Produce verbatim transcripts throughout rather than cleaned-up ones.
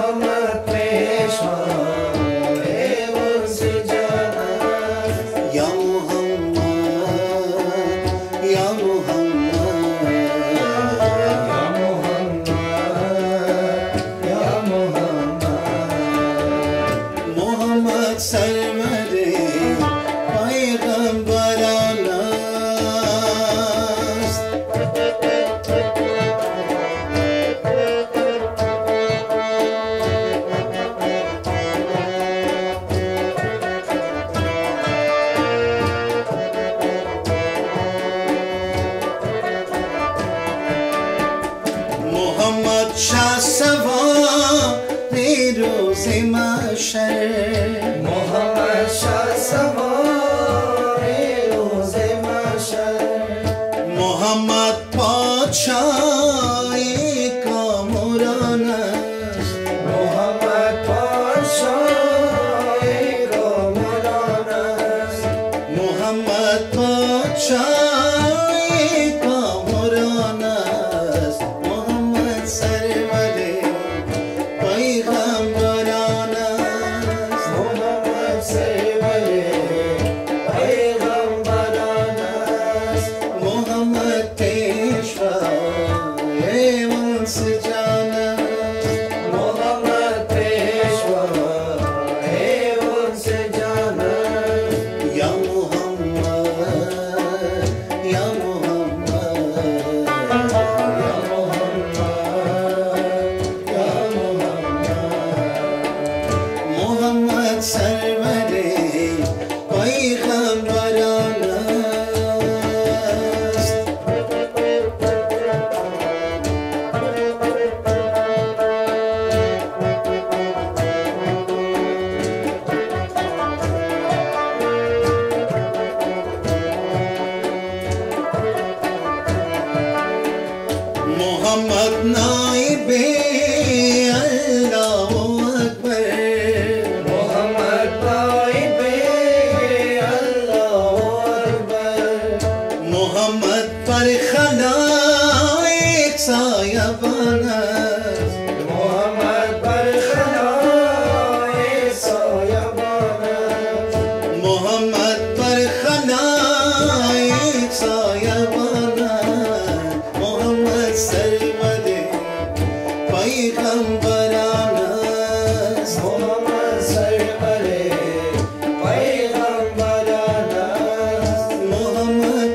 محمد شاه سوار روز محشر محمد پادشاه کامران است محمد پادشاه کامران است محمد پادشاه کامران است محمد سرور پیغمبران است محمد سرور پیغمبران است محمد پیشوای انس جان است محمد پیشوای انس جان است یا محمد یا محمد یا محمد یا محمد محمد سرور پیغمبران است محمد نائب الله اکبر محمد نائب الله اکبر محمد پر خلائق سایبان است محمد بر خلائق سایبان است محمد پر خلائق سایبان است محمد سرور پیغمبران است محمد سرور پیغمبران است محمد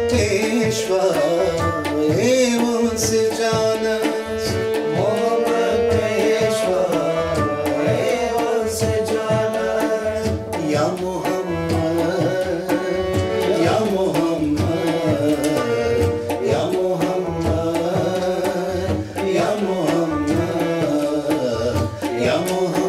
پیشوای انس جان است محمد پیشوای انس جان است یا محمد یا محمد یا محمد یا محمد یا محمد